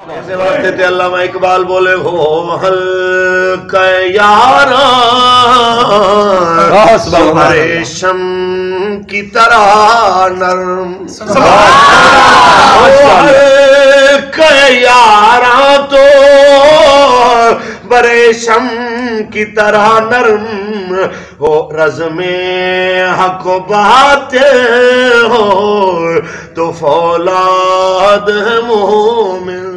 ऐसे वास्ते ते अल्लामा इकबाल बोले हो हल्का यारा रेशम की तरह नरम, हल्का यारा तो बरेशम की तरह नरम हो, रज़्मे हक बाते हो तो फौलाद है मोमिन।